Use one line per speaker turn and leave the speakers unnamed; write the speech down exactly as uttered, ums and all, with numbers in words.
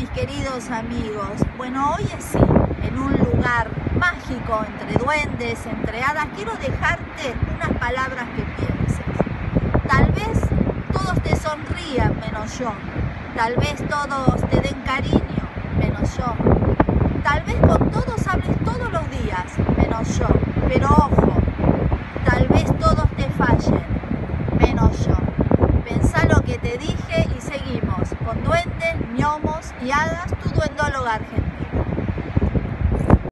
mis queridos amigos. Bueno, hoy es sí, en un lugar mágico, entre duendes, entre hadas, quiero dejarte unas palabras que pienses. Tal vez todos te sonrían menos yo. Tal vez todos te den cariño menos yo. Tal vez con todos hables todos los días menos yo. Pero ojo, tal vez todos te fallen menos yo. Pensá lo que te dije y seguimos con duendes, gnomos y hadas, tu duendóloga argentina.